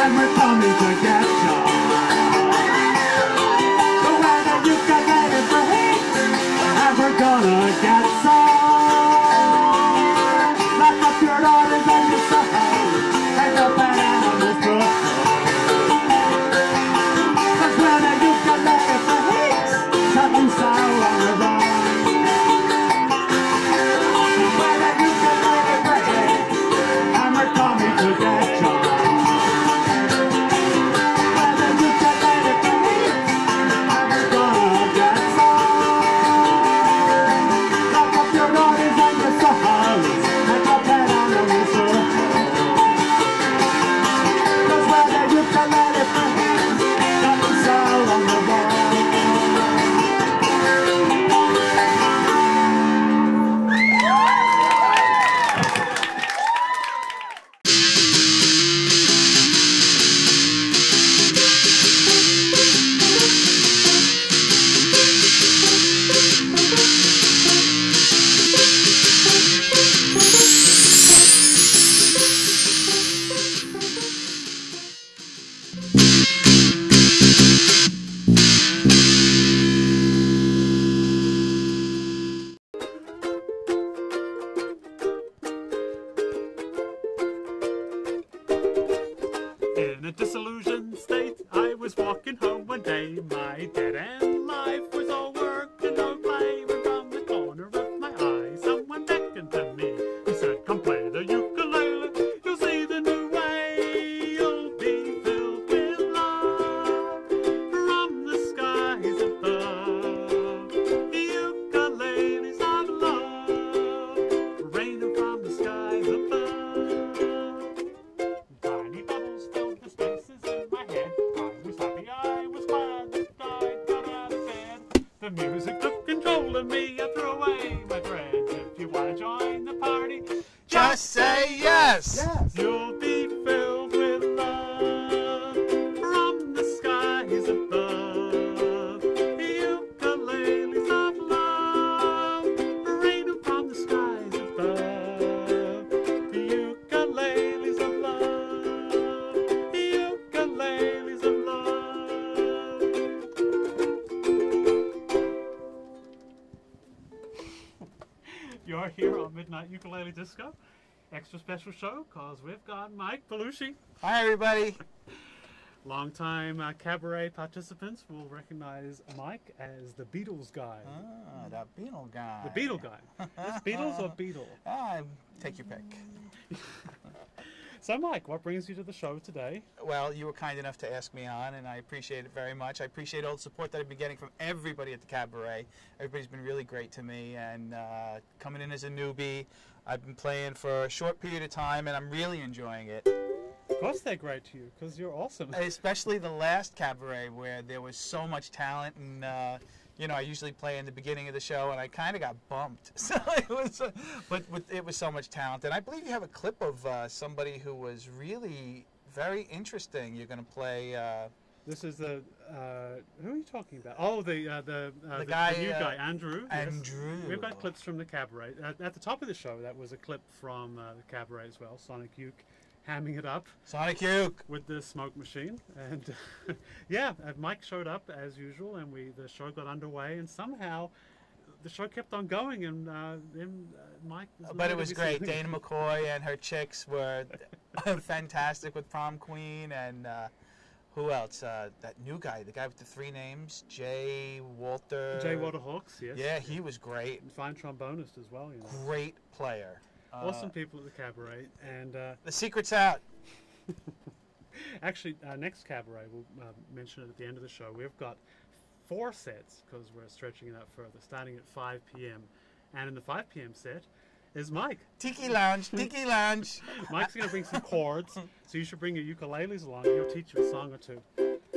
and we're coming to get you. The way that you can let it break, and we're gonna get some. Lock up your daughters and your sons, and the bad animals too. Cause when you can let it break, something sour on the run. When you can let it break, and we're coming to get you. In a disillusioned state, I was walking home one day. My dead-end life was all work and no play. When from the corner of my eye, someone beckoned to me. He said, come play the ukulele, you'll see the new way. You'll be filled with love from the skies above. The ukuleles of love, raining from the skies above. Tiny bubbles filled the spaces in my head. I was happy, I was glad that I got out of bed. The music took control of me, I threw away my dreads. If you want to join the party, Just say yes! you'll be filled with love from the skies above. The ukuleles of love, raining from the skies above. The ukuleles of love, the ukuleles of love. You're here on Midnight Ukulele Disco. Extra special show because we've got Mike Belushi. Hi, everybody. Longtime cabaret participants will recognize Mike as the Beatles guy. Ah, the Beatle guy. The Beatle guy. Is Beatles or Beatle? Take your pick. So Mike, what brings you to the show today? Well, you were kind enough to ask me on, and I appreciate it very much. I appreciate all the support that I've been getting from everybody at the cabaret. Everybody's been really great to me, and coming in as a newbie, I've been playing for a short period of time, and I'm really enjoying it. Of course they're great to you, because you're awesome. Especially the last cabaret where there was so much talent, and you know, I usually play in the beginning of the show, and I kind of got bumped. So it was, but it was so much talent. And I believe you have a clip of somebody who was really very interesting. You're going to play. This is the who are you talking about? Oh, the guy, the new guy, Andrew. Yes. Andrew. We've got clips from the cabaret. At the top of the show, that was a clip from the cabaret as well. Sonic Youth hamming it up. Sonic Youth with the smoke machine, and yeah, Mike showed up as usual, and the show got underway, and somehow the show kept on going, and then Mike. But it was great. Dana McCoy and her chicks were fantastic with Prom Queen, and who else? That new guy, the guy with the 3 names, Jay Walter. Jay Walter Hawks, yes. Yeah, he was great. And fine trombonist as well. You know. Great player. Awesome people at the cabaret, and the secret's out. Actually, next cabaret, we'll mention it at the end of the show. We've got 4 sets because we're stretching it out further, starting at 5 p.m. And in the 5 p.m. set is Mike. Tiki Lounge, Tiki Lounge. Mike's going to bring some chords, so you should bring your ukuleles along. He'll teach you a song or two.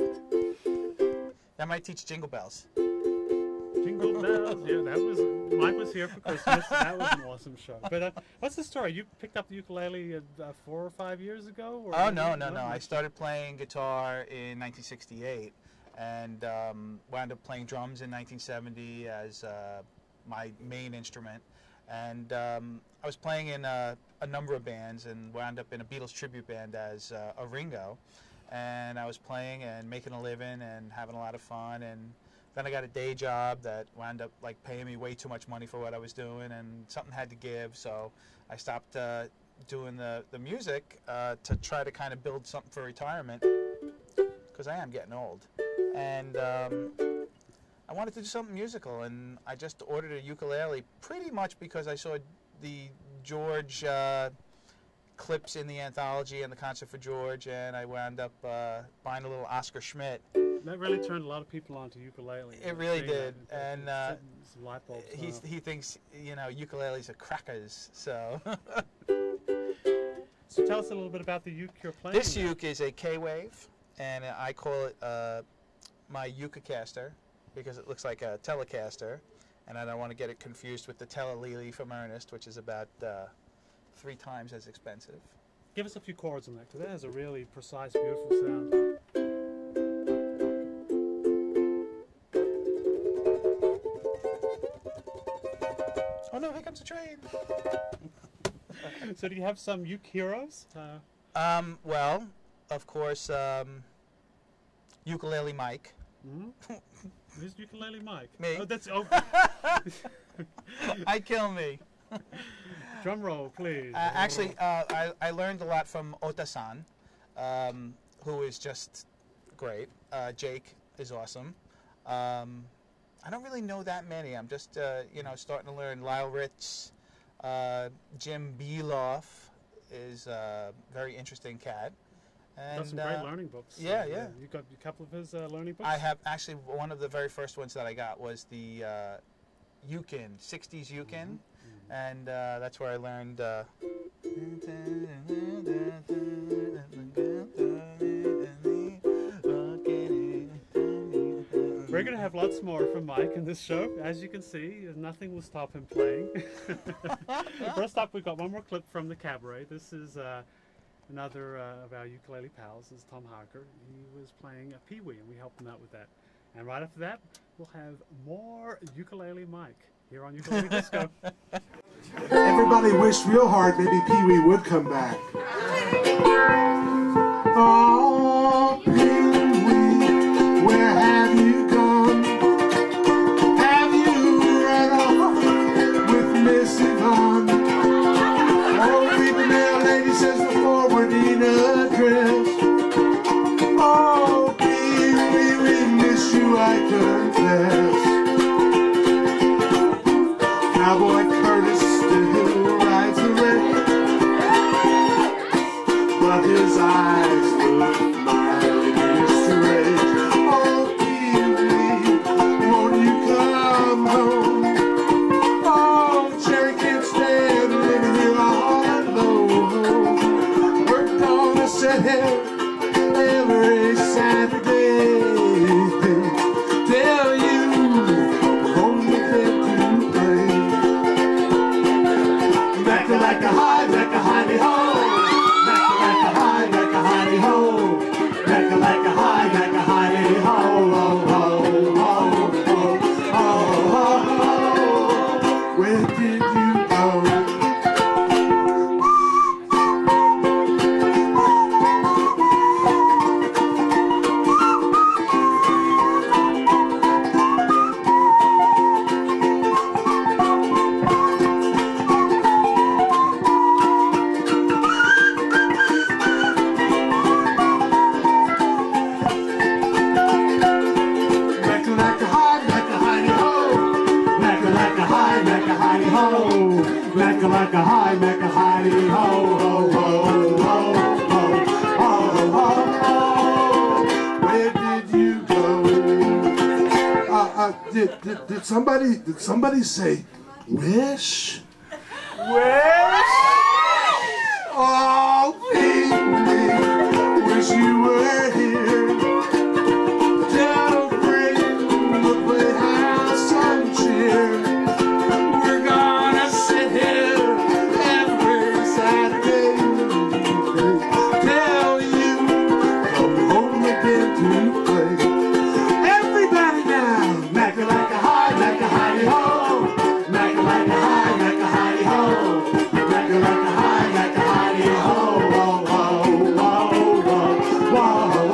That might teach Jingle Bells. Jingle bells. Yeah, Mike was here for Christmas. That was an awesome show. But what's the story? You picked up the ukulele 4 or 5 years ago? Or oh, no. I started playing guitar in 1968 and wound up playing drums in 1970 as my main instrument. And I was playing in a number of bands and wound up in a Beatles tribute band as a Ringo. and I was playing and making a living and having a lot of fun. And then I got a day job that wound up like paying me way too much money for what I was doing, and something had to give. So I stopped doing the music to try to kind of build something for retirement, because I am getting old. And I wanted to do something musical, and I just ordered a ukulele pretty much because I saw the George clips in the anthology and the Concert for George, and I wound up buying a little Oscar Schmidt. That really turned a lot of people onto ukulele. It really did, and some light bulbs he thinks, you know, ukuleles are crackers. So. So tell us a little bit about the uke you're playing. This uke is a K-Wave, and I call it my Ukecaster because it looks like a Telecaster, and I don't want to get it confused with the Telelele from Ernest, which is about 3 times as expensive. Give us a few chords on that, because that has a really precise, beautiful sound. Oh no, here comes a train! So do you have some uke heroes? Well, of course, Ukulele Mike. Mm-hmm. Who's Ukulele Mike? Me. Oh, that's I kill me. Drum roll, please. Actually, I learned a lot from Ota-san, who is just great. Jake is awesome. I don't really know that many. I'm just, you know, starting to learn. Lyle Ritz, Jim Beloff is a very interesting cat. And, got some great learning books. Yeah, yeah. You got a couple of his learning books? I have, actually, one of the very first ones that I got was the Yukin, 60s Yukin. Mm-hmm. And that's where I learned We're going to have lots more from Mike in this show. As you can see, nothing will stop him playing. First up, we've got one more clip from the cabaret. This is another of our ukulele pals. This is Tom Harker. He was playing a Pee-wee, and we helped him out with that. And right after that, we'll have more Ukulele Mike here on Ukulele Disco. Everybody wished real hard maybe Pee-wee would come back. Oh, Pee-wee, where have you gone? Have you run off with Miss Yvonne? Oh, the mail lady says the forwarding address. Oh, Pee-wee, we miss you, I confess. Cowboy Curtis still rides the wreck, but his eyes look mighty strange. Oh, Pee-wee, won't you come home? Oh, Jerry can't stand living here all alone. We're gonna sit here every Saturday, tell you home with them to play. Mecca like a high, Mecca hidey ho. Mecca like a high, Mecca hidey ho. Mecca like a high, Mecca hidey ho. Oh, oh, oh, oh, oh, oh. Where did you go? Mecca like a high, Mecca hidey ho, ho, ho, ho, ho, ho, ho. Where did you go? Did somebody say wish? Wish? Oh, Pee-wee, wish you were here to bring the playhouse some cheer. Whoa, whoa, whoa, whoa, whoa.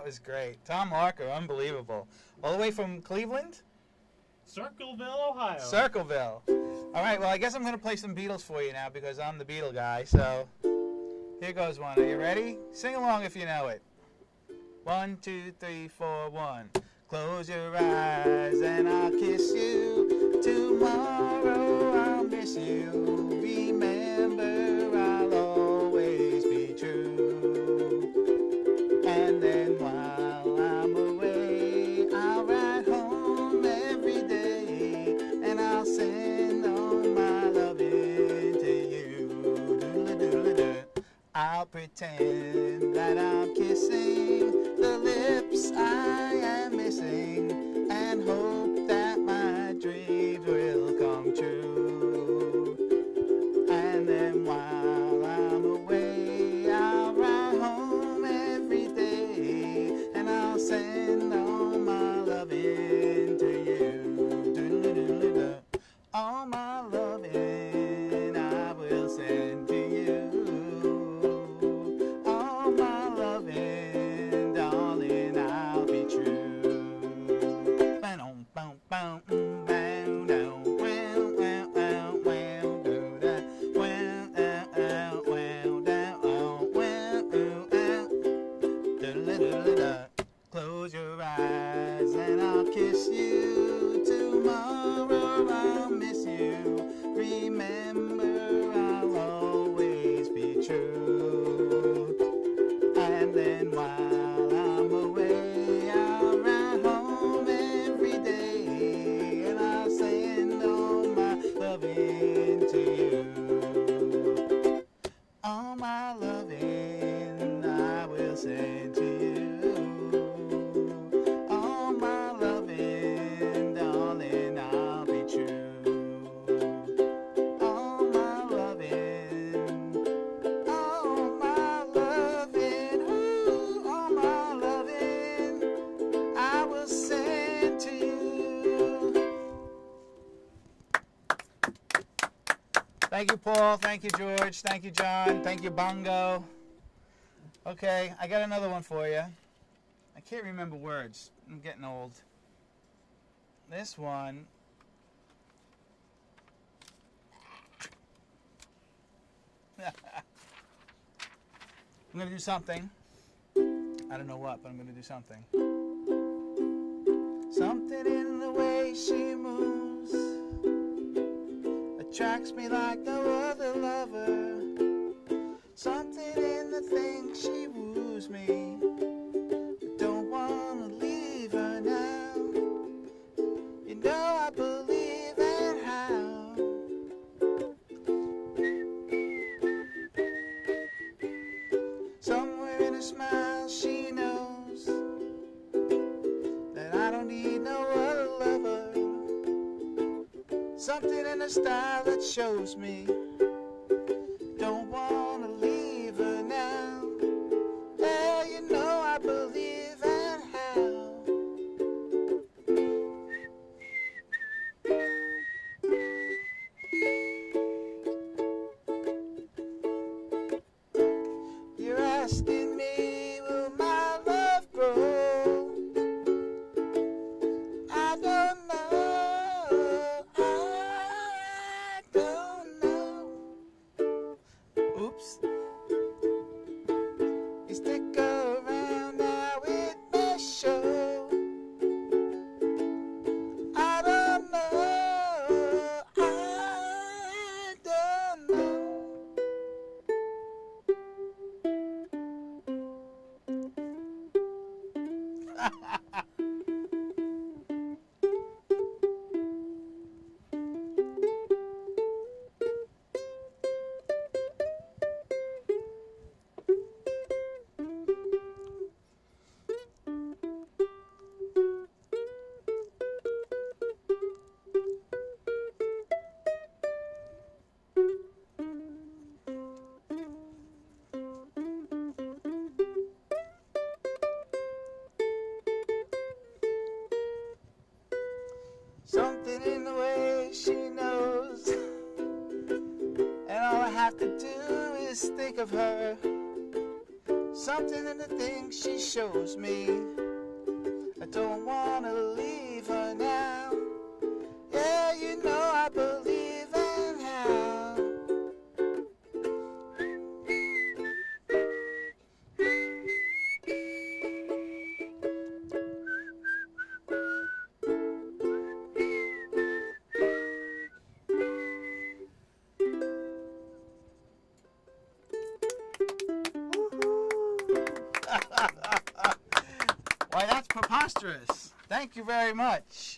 was great. Tom Harker, unbelievable. All the way from Cleveland? Circleville, Ohio. Circleville. All right, well, I guess I'm going to play some Beatles for you now because I'm the Beatle guy. So here goes one. Are you ready? Sing along if you know it. 1, 2, 3, 4, 1. Close your eyes and I'll kiss you. Tomorrow I'll miss you. Remember, I'll always be true. And then while I'm away, I'll ride home every day, and I'll send all my loving to you. Doodle-doodle-doo. I'll pretend that I'm kissing the lips I am missing, and hope that my dreams will come true. And then while I'm away, I'll ride home every day, and I'll send all my loving to you. Doodle-doodle-doo. All my loving I will send to you. All my loving, darling, I'll be true. Bow, bow, bow, bow, down, wow, wow, wow, wow, do that, wow, wow, down, wow, doodle-doodle-doo. Close your eyes and I'll kiss you. Tomorrow I'll miss you. Remember, I'll always be true. And then while I'm away, I'll ride home every day, and I'll send all my loving to you. All my loving I will send to you. All my loving, darling, I'll be true. All my loving, ooh, all my loving, I will send to you. Thank you, Paul. Thank you, George. Thank you, John. Thank you, Bongo. Okay, I got another one for you. I can't remember words. I'm getting old. This one. I'm going to do something. I don't know what, but I'm going to do something. Something in the way she moves attracts me like no other lover. Something in the things she woos me. I don't want to leave her now. You know I believe in how. Somewhere in her smile she knows that I don't need no other lover. Something in her style that shows me don't want to leave her now. Well, you know I believe in how. You're asking me, will my love grow? I don't know. I don't know. Oops. You stick around now, it may show. I don't know. I don't know. Something in the way she knows, and all I have to do is think of her. something in the things she shows me. I don't wanna leave her now. Yeah, you know I believe in how. Why, that's preposterous. Thank you very much.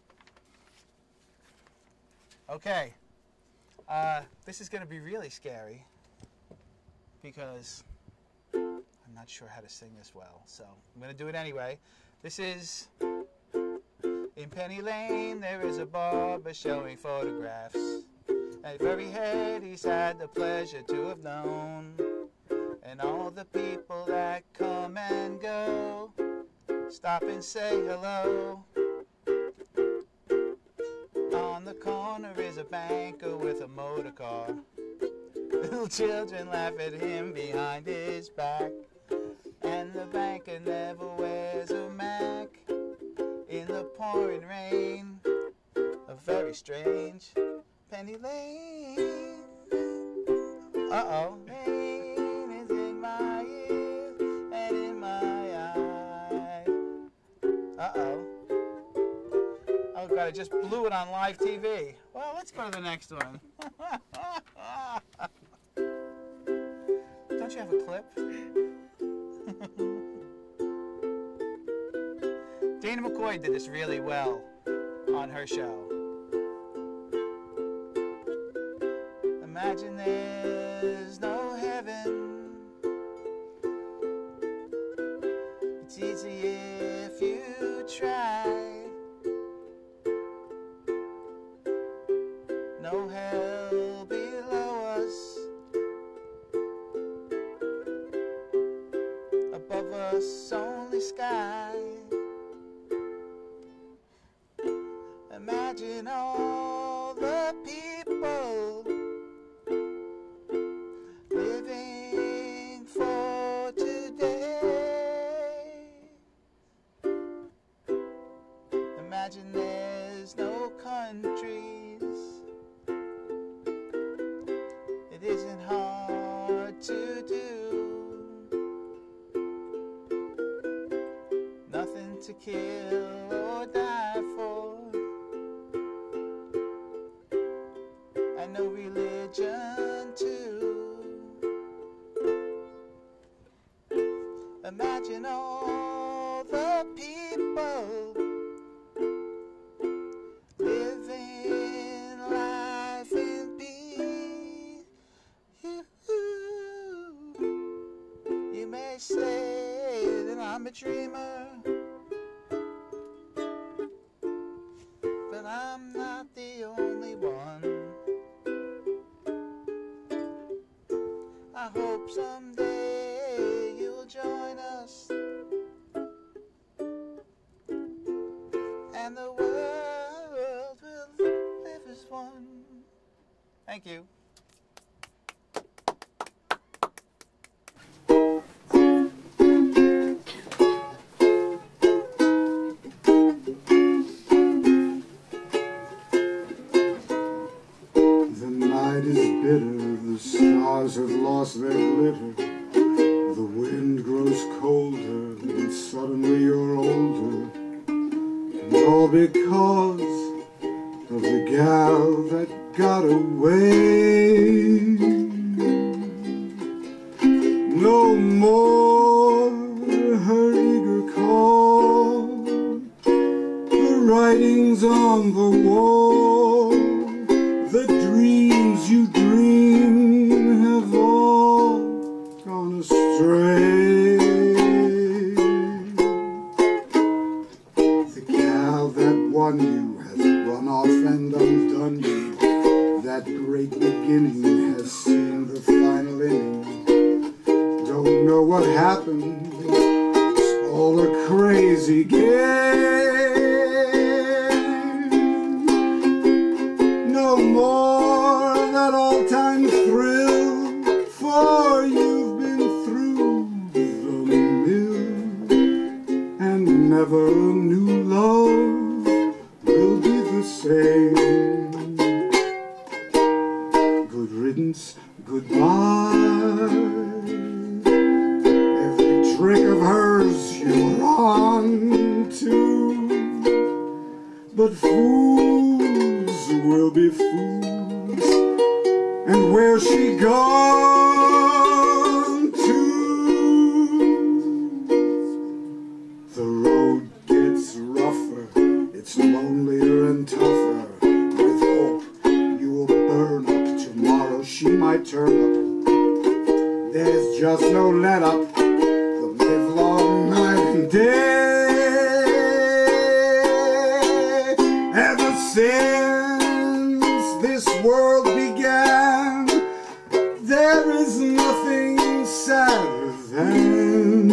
Okay. This is going to be really scary because I'm not sure how to sing this well, so I'm going to do it anyway. This is in Penny Lane. There is a barber showing photographs. At every head he's had the pleasure to have known, and all the people that come and go stop and say hello. On the corner is a banker with a motor car. Little children laugh at him behind his back, and the banker never wears a Mac. In the pouring rain, a very strange Penny Lane. Uh-oh. Rain is in my ear and in my eye. Uh-oh. Oh God, I just blew it on live TV. Well, let's go to the next one. Don't you have a clip? Dana McCoy did this really well on her show. Imagine there's no heaven. It's easy if you try. No hell below us. Above us only sky. Imagine all the people living for today. Imagine there's no countries. It isn't hard to do. Nothing to kill or die for. And no religion too. Imagine all the people living life in peace. You may say that I'm a dreamer, but I'm not the only one. I hope someday you'll join us, and the world will live as one. Thank you. The night is bitter, the stars have lost their glitter. The wind grows colder, and suddenly you're older. And all because of the gal that got away. No more her eager call, the writings on the wall, the dreams you dream have all gone astray. The gal that won you has run off and undone you. That great beginning has seen the final inning. Don't know what happened, it's all a crazy game. No more that all-time thrill, for you've been through Good riddance, goodbye. Every trick of hers you're on to, but fools will be fools, and where she gone to? The road gets rougher, it's lonelier and tougher. With hope you will burn up, tomorrow she might turn up. There's just no let up, the livelong night and day. Ever since this world began, there is nothing sadder than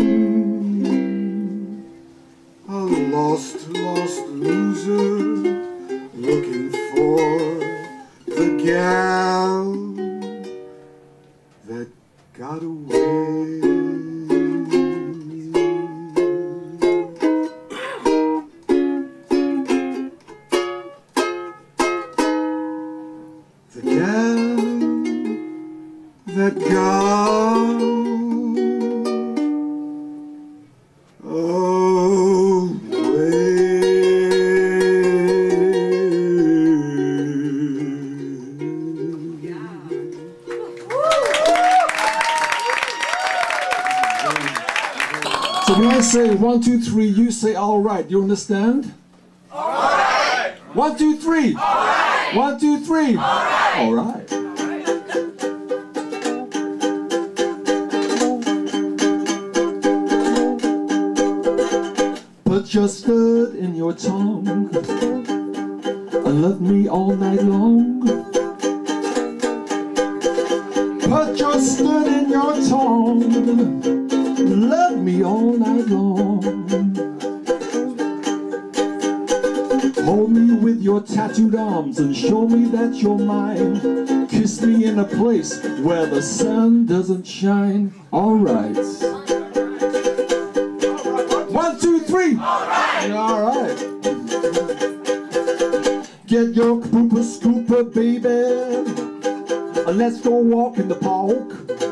a lost loser looking for the gal that got away. The gal that got So when I say 1, 2, 3, you say all right. You understand? All right. 1, 2, 3. All right. 1, 2, 3. All right. All right. Put your stud in your tongue and love me all night long. Put your stud in your tongue, love me all night long. Hold me with your tattooed arms and show me that you're mine. Kiss me in a place where the sun doesn't shine. All right. 1, 2, 3. All right. All right. Get your pooper scooper, baby. Let's go walk in the park.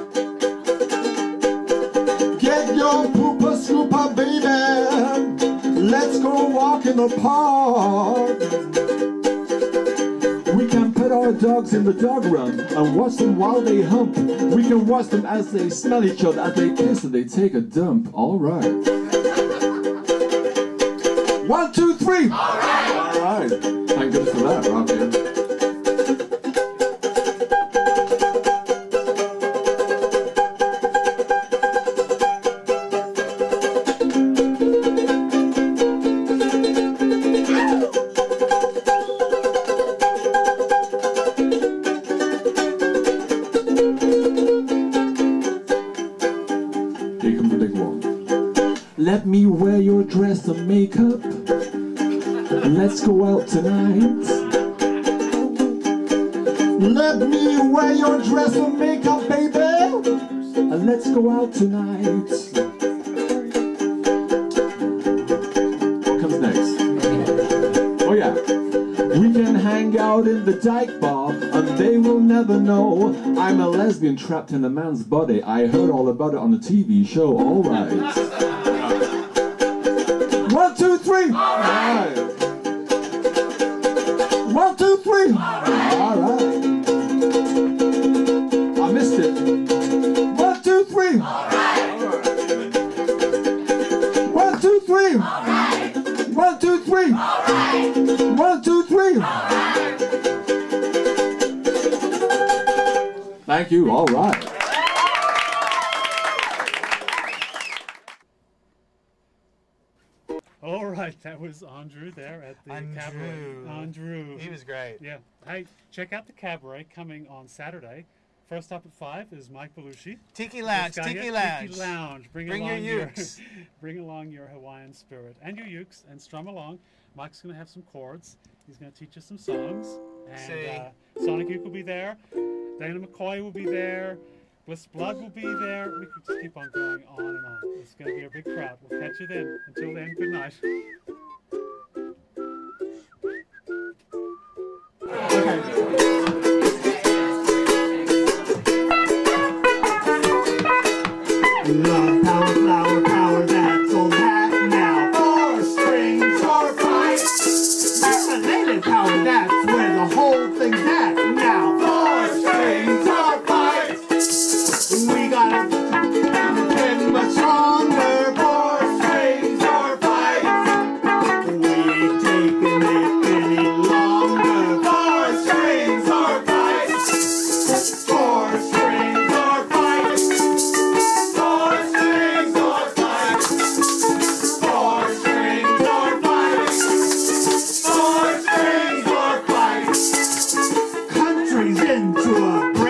Get your pooper scooper, baby. Let's go walk in the park. We can put our dogs in the dog run and watch them while they hump. We can watch them as they smell each other, as they kiss and they take a dump. All right. 1, 2, 3. All right. All right. Thank goodness for that, right here. Here comes the big one. Let me wear your dress and makeup. Let's go out tonight. Let me wear your dress and makeup, baby. And let's go out tonight. What comes next? Oh yeah. We can hang out in the dyke bar and they will never know I'm a lesbian trapped in a man's body. I heard all about it on the TV show. All right. 1, 2, 3. All right. 1, 2, 3. All right. I missed it. 1, 2, 3. All right. 1, 2, 3. All right. 1, 2, 3. All right. 1, 2, 3. All right. Thank you. All right. All right, that was Andrew there at the cabaret. Andrew. He was great. Yeah. Hey, check out the cabaret coming on Saturday. First up at 5 is Mike Belushi. Tiki Lounge, This guy, Tiki yeah, Lounge. Tiki Lounge. Bring your along ukes. bring along your Hawaiian spirit and your ukes and strum along. Mike's going to have some chords. He's going to teach us some songs. And Sonic Uke will be there. Dana McCoy will be there. Bliss Blood will be there. We could just keep on going on and on. It's going to be a big crowd. We'll catch you then. Until then, good night. a